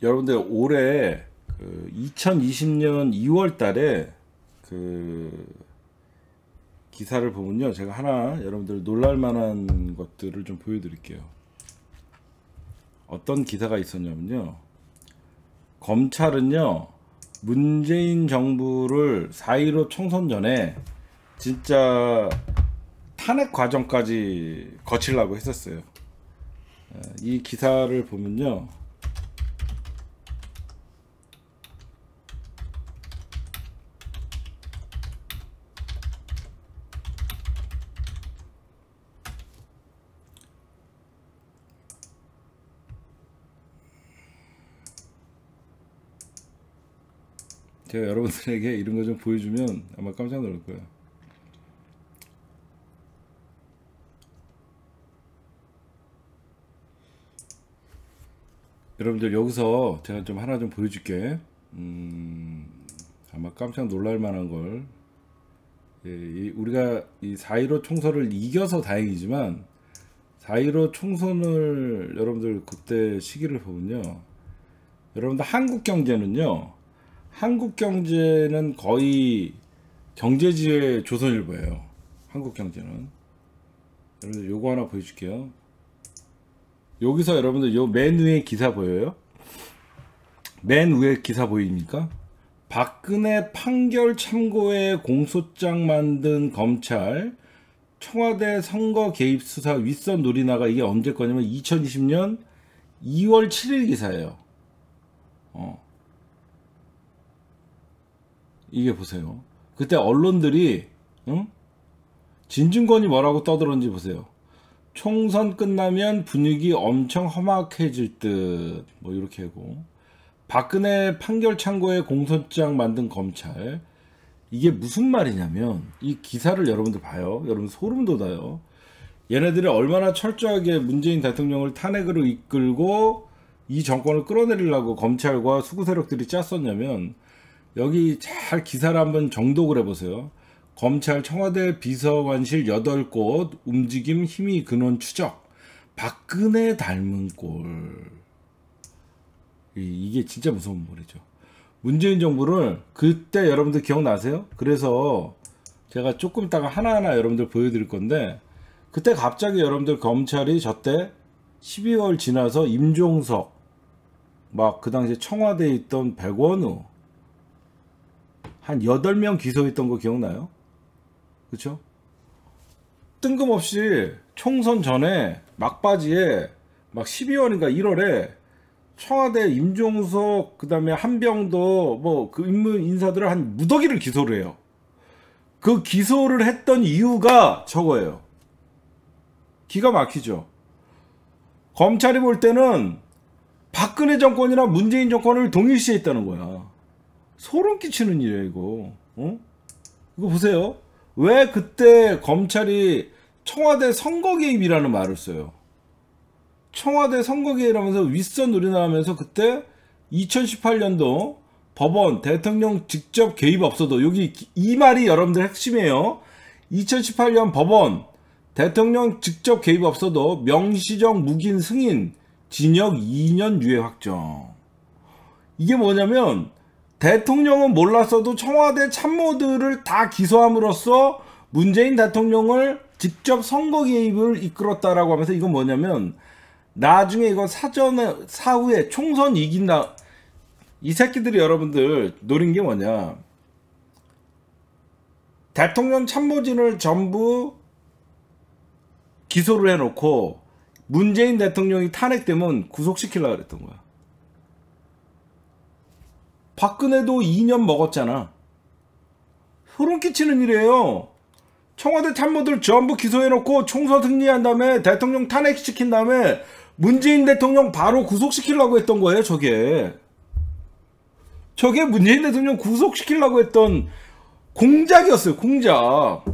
여러분들 올해 2020년 2월 달에 그 기사를 보면요, 제가 하나 여러분들 놀랄 만한 것들을 좀 보여드릴게요. 어떤 기사가 있었냐면요, 검찰은요 문재인 정부를 4.15 총선 전에 진짜 탄핵 과정까지 거치려고 했었어요. 이 기사를 보면요, 제가 여러분들에게 이런 거 좀 보여주면 아마 깜짝 놀랄 거예요. 여러분들 여기서 제가 좀 하나 좀 보여줄게. 아마 깜짝 놀랄 만한 걸. 우리가 이 4.15 총선을 이겨서 다행이지만 4.15 총선을 여러분들 그때 시기를 보면요, 여러분들 한국경제는 거의 경제지의 조선일보예요. 한국경제는. 여러분들 요거 하나 보여줄게요. 여기서 여러분들 요 맨 위에 기사 보여요? 맨 위에 기사 보입니까? 박근혜 판결 참고에 공소장 만든 검찰, 청와대 선거 개입 수사 윗선 놀이나가. 이게 언제 거냐면 2020년 2월 7일 기사예요. 이게 보세요. 그때 언론들이 진중권이 뭐라고 떠들었는지 보세요. 총선 끝나면 분위기 엄청 험악해질 듯, 뭐 이렇게 하고, 박근혜 판결 참고에 공소장 만든 검찰. 이게 무슨 말이냐면, 이 기사를 여러분들 봐요. 여러분 소름 돋아요. 얘네들이 얼마나 철저하게 문재인 대통령을 탄핵으로 이끌고 이 정권을 끌어내리려고 검찰과 수구 세력들이 짰었냐면, 여기 잘 기사를 한번 정독을 해보세요. 검찰 청와대 비서관실 8곳 움직임 힘의 근원 추적, 박근혜 닮은 꼴. 이게 진짜 무서운 말이죠. 문재인 정부를 그때 여러분들 기억나세요? 그래서 제가 조금 있다가 하나하나 여러분들 보여드릴 건데, 그때 갑자기 여러분들 검찰이 저때 12월 지나서 임종석, 막 그 당시에 청와대에 있던 백원우 한 8명 기소했던 거 기억나요? 그쵸? 뜬금없이 총선 전에 막바지에 막 12월인가 1월에 청와대 임종석, 그 다음에 한병도 뭐 그 인사들을 한 무더기를 기소를 해요. 그 기소를 했던 이유가 저거예요. 기가 막히죠. 검찰이 볼 때는 박근혜 정권이랑 문재인 정권을 동일시해 있다는 거야. 소름 끼치는 일이에요, 이거. 이거 보세요. 왜 그때 검찰이 청와대 선거 개입이라는 말을 써요? 청와대 선거 개입하면서 윗선 놀이나 하면서 그때 2018년도 법원 대통령 직접 개입 없어도, 여기 이 말이 여러분들 핵심이에요. 2018년 법원 대통령 직접 개입 없어도 명시적 묵인 승인, 징역 2년 유예 확정. 이게 뭐냐면, 대통령은 몰랐어도 청와대 참모들을 다 기소함으로써 문재인 대통령을 직접 선거 개입을 이끌었다라고 하면서, 이건 뭐냐면 나중에 이거 사후에 총선 이긴다, 이 새끼들이 여러분들 노린 게 뭐냐, 대통령 참모진을 전부 기소를 해놓고 문재인 대통령이 탄핵되면 구속시키려고 그랬던 거야. 박근혜도 2년 먹었잖아. 소름 끼치는 일이에요. 청와대 참모들 전부 기소해놓고 총선 승리한 다음에 대통령 탄핵시킨 다음에 문재인 대통령 바로 구속시키려고 했던 거예요, 저게. 저게 문재인 대통령 구속시키려고 했던 공작이었어요, 공작.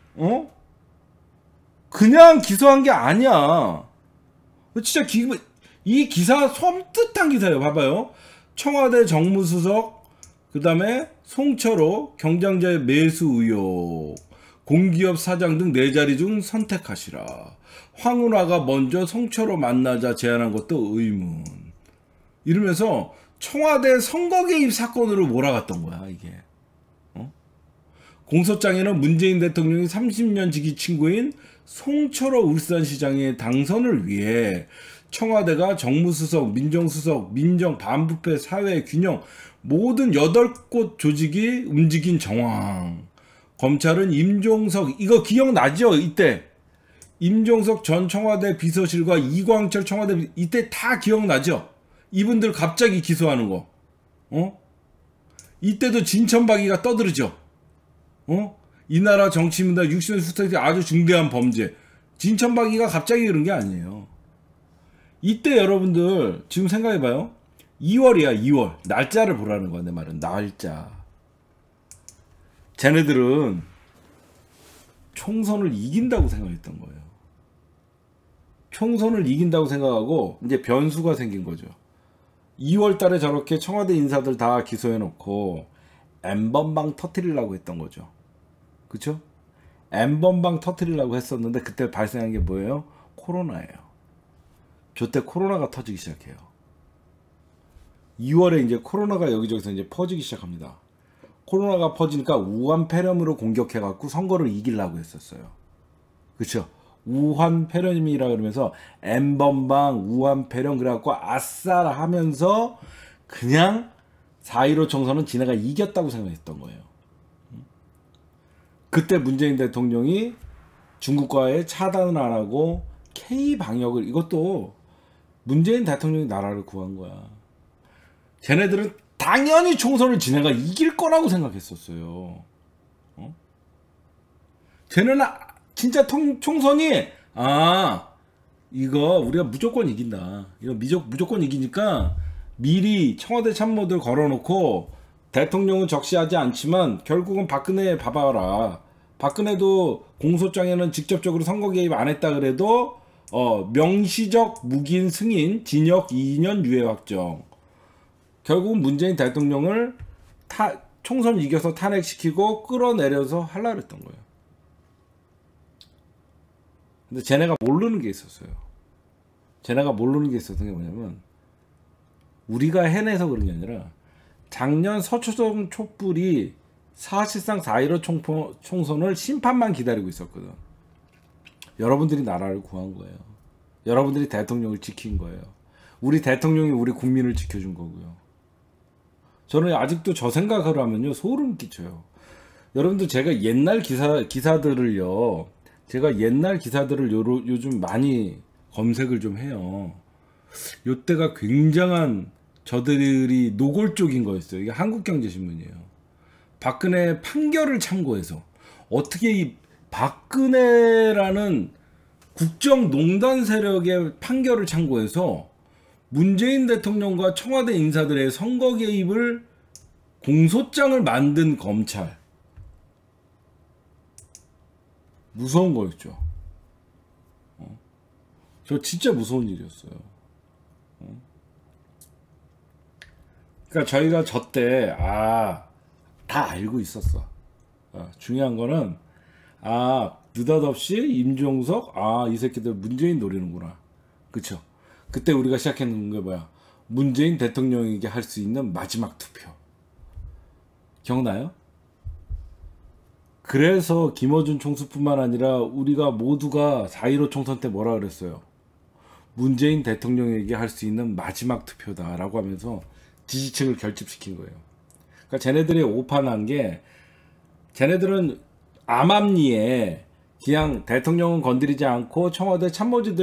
그냥 기소한 게 아니야. 진짜 이 기사 섬뜩한 기사예요. 봐봐요. 청와대 정무수석, 그 다음에 송철호 경장자의 매수 의혹, 공기업 사장 등 4자리 중 선택하시라. 황운하가 먼저 송철호 만나자 제안한 것도 의문. 이러면서 청와대 선거 개입 사건으로 몰아갔던 거야, 이게. 공소장에는 문재인 대통령이 30년 지기 친구인 송철호 울산시장의 당선을 위해 청와대가 정무수석, 민정수석, 민정, 반부패, 사회, 균형 모든 8곳 조직이 움직인 정황. 검찰은 임종석, 이거 기억나죠? 이때 임종석 전 청와대 비서실과 이광철 청와대, 이때 다 기억나죠? 이분들 갑자기 기소하는 거. 이때도 진천박이가 떠들죠. 이 나라 정치입니다. 60년 수탁이 아주 중대한 범죄. 진천박이가 갑자기 그런 게 아니에요. 이때 여러분들 지금 생각해봐요. 2월이야 2월. 날짜를 보라는 거야 내 말은. 날짜. 쟤네들은 총선을 이긴다고 생각했던 거예요. 총선을 이긴다고 생각하고 이제 변수가 생긴 거죠. 2월 달에 저렇게 청와대 인사들 다 기소해놓고 N번방 터뜨리려고 했던 거죠. 그쵸? N번방 터뜨리려고 했었는데 그때 발생한 게 뭐예요? 코로나예요. 저때 코로나가 터지기 시작해요. 2월에 이제 코로나가 여기저기서 이제 퍼지기 시작합니다. 코로나가 퍼지니까 우한 폐렴으로 공격해갖고 선거를 이기려고 했었어요. 그쵸? 우한 폐렴이라 그러면서 N번방 우한 폐렴 그래갖고 아싸라 하면서 그냥 4.15 총선은 지네가 이겼다고 생각했던 거예요. 그때 문재인 대통령이 중국과의 차단을 안 하고 K-방역을, 이것도 문재인 대통령이 나라를 구한 거야. 쟤네들은 당연히 총선을 지네가 이길 거라고 생각했었어요. 쟤네는 진짜 총선이 이거 우리가 무조건 이긴다. 이거 무조건 이기니까 미리 청와대 참모들 걸어놓고 대통령은 적시하지 않지만 결국은 박근혜 봐봐라. 박근혜도 공소장에는 직접적으로 선거 개입 안 했다 그래도 명시적 묵인 승인 징역 2년 유예 확정. 결국은 문재인 대통령을 총선 이겨서 탄핵시키고 끌어내려서 하려고 했던 거예요. 근데 쟤네가 모르는 게 있었어요. 쟤네가 모르는 게 있었던 게 뭐냐면 우리가 해내서 그런 게 아니라 작년 서초동 촛불이 사실상 4.15 총선을 심판만 기다리고 있었거든. 여러분들이 나라를 구한 거예요. 여러분들이 대통령을 지킨 거예요. 우리 대통령이 우리 국민을 지켜준 거고요. 저는 아직도 저 생각을 하면요 소름 끼쳐요. 여러분들 제가 옛날 기사들을요, 제가 옛날 기사들을 요즘 많이 검색을 좀 해요. 요때가 굉장한 저들이 노골적인 거였어요. 이게 한국경제신문이에요. 박근혜 판결을 참고해서 어떻게 이 박근혜라는 국정농단 세력의 판결을 참고해서 문재인 대통령과 청와대 인사들의 선거 개입을 공소장을 만든 검찰. 무서운 거였죠. 저 진짜 무서운 일이었어요. 그러니까 저희가 저때 다 알고 있었어. 중요한 거는 느닷없이 임종석 이 새끼들 문재인 노리는구나. 그쵸? 그때 우리가 시작했는 게 뭐야? 문재인 대통령에게 할 수 있는 마지막 투표. 기억나요? 그래서 김어준 총수뿐만 아니라 우리가 모두가 4.15 총선 때 뭐라 그랬어요? 문재인 대통령에게 할 수 있는 마지막 투표다 라고 하면서 지지층을 결집시킨 거예요. 그러니까 쟤네들이 오판한 게, 쟤네들은 암암리에 그냥 대통령은 건드리지 않고 청와대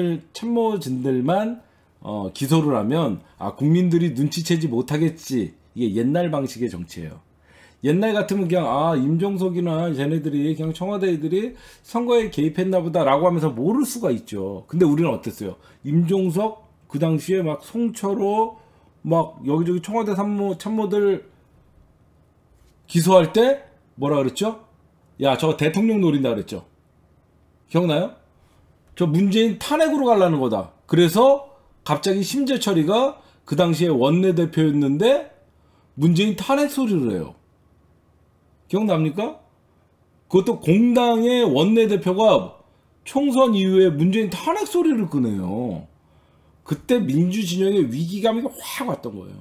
참모진들만 기소를 하면 국민들이 눈치채지 못하겠지. 이게 옛날 방식의 정치예요. 옛날 같으면 그냥 임종석이나 쟤네들이 그냥 청와대 애들이 선거에 개입했나 보다 라고 하면서 모를 수가 있죠. 근데 우리는 어땠어요? 임종석 그 당시에 막 송철호 막 여기저기 청와대 참모들 기소할 때 뭐라 그랬죠? 야, 저거 대통령 노린다 그랬죠. 기억나요? 저 문재인 탄핵으로 가려는 거다. 그래서 갑자기 심재철이가 그 당시에 원내대표였는데 문재인 탄핵 소리를 해요. 기억납니까? 그것도 공당의 원내대표가 총선 이후에 문재인 탄핵 소리를 끄네요. 그때 민주 진영의 위기감이 확 왔던 거예요.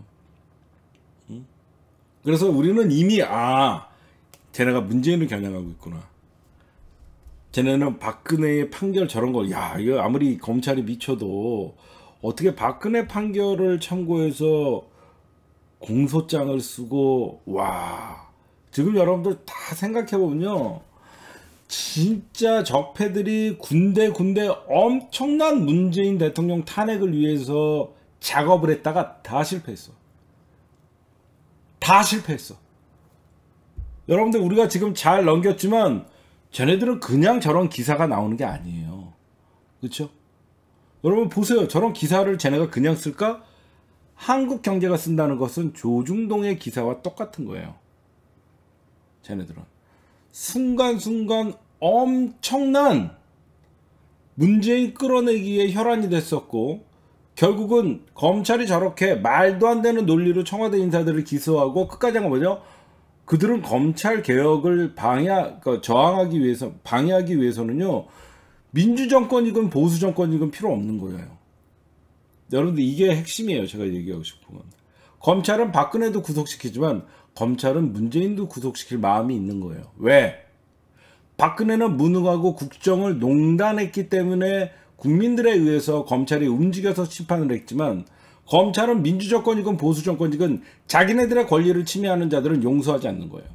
그래서 우리는 이미 쟤네가 문재인을 겨냥하고 있구나. 쟤네는 박근혜의 판결 저런 거, 이거 아무리 검찰이 미쳐도 어떻게 박근혜 판결을 참고해서 공소장을 쓰고, 지금 여러분들 다 생각해보면요. 진짜 적폐들이 군데 엄청난 문재인 대통령 탄핵을 위해서 작업을 했다가 다 실패했어. 여러분들 우리가 지금 잘 넘겼지만 쟤네들은 그냥 저런 기사가 나오는 게 아니에요. 그렇죠? 여러분 보세요. 저런 기사를 쟤네가 그냥 쓸까? 한국경제가 쓴다는 것은 조중동의 기사와 똑같은 거예요. 쟤네들은 순간순간 엄청난 문재인 끌어내기에 혈안이 됐었고, 결국은 검찰이 저렇게 말도 안 되는 논리로 청와대 인사들을 기소하고, 끝까지 한 건 뭐죠? 그들은 검찰 개혁을 저항하기 위해서, 방해하기 위해서는요, 민주정권이건 보수정권이건 필요 없는 거예요. 여러분들 이게 핵심이에요. 제가 얘기하고 싶은 건. 검찰은 박근혜도 구속시키지만 검찰은 문재인도 구속시킬 마음이 있는 거예요. 왜? 박근혜는 무능하고 국정을 농단했기 때문에 국민들에 의해서 검찰이 움직여서 심판을 했지만, 검찰은 민주정권이건 보수정권이건 자기네들의 권리를 침해하는 자들은 용서하지 않는 거예요.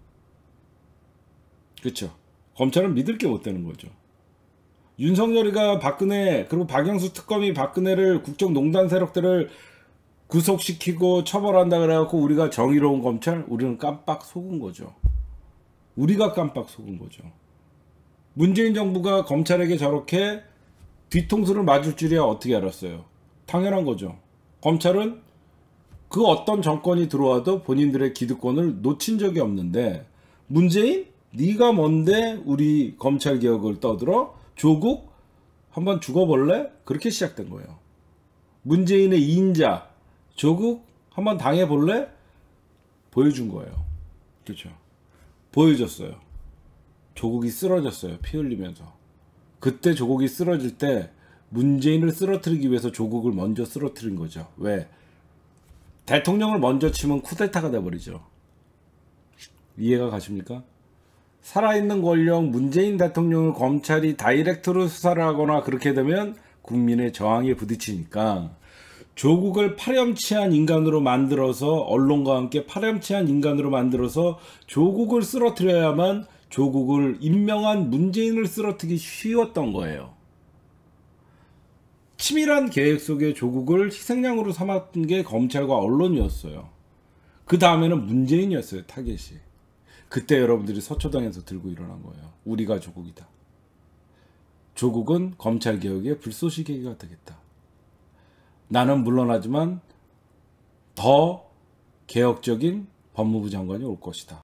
그렇죠? 검찰은 믿을 게 못 되는 거죠. 윤석열이가 박근혜, 그리고 박영수 특검이 박근혜를 국정농단 세력들을 구속시키고 처벌한다 그래갖고 우리가 정의로운 검찰? 우리는 깜빡 속은 거죠. 우리가 깜빡 속은 거죠. 문재인 정부가 검찰에게 저렇게 뒤통수를 맞을 줄이야 어떻게 알았어요? 당연한 거죠. 검찰은 그 어떤 정권이 들어와도 본인들의 기득권을 놓친 적이 없는데, 문재인? 네가 뭔데 우리 검찰개혁을 떠들어? 조국? 한번 죽어볼래? 그렇게 시작된 거예요. 문재인의 2인자 조국? 한번 당해볼래? 보여준 거예요. 그렇죠? 보여줬어요. 조국이 쓰러졌어요. 피 흘리면서. 그때 조국이 쓰러질 때 문재인을 쓰러뜨리기 위해서 조국을 먼저 쓰러뜨린 거죠. 왜? 대통령을 먼저 치면 쿠데타가 돼버리죠. 이해가 가십니까? 살아있는 권력 문재인 대통령을 검찰이 다이렉트로 수사를 하거나 그렇게 되면 국민의 저항에 부딪히니까, 조국을 파렴치한 인간으로 만들어서, 언론과 함께 파렴치한 인간으로 만들어서 조국을 쓰러뜨려야만 조국을 임명한 문재인을 쓰러뜨리기 쉬웠던 거예요. 치밀한 계획 속에 조국을 희생양으로 삼았던 게 검찰과 언론이었어요. 그 다음에는 문재인이었어요. 타겟이. 그때 여러분들이 서초동에서 들고 일어난 거예요. 우리가 조국이다. 조국은 검찰개혁의 불쏘시개가 되겠다. 나는 물러나지만 더 개혁적인 법무부 장관이 올 것이다.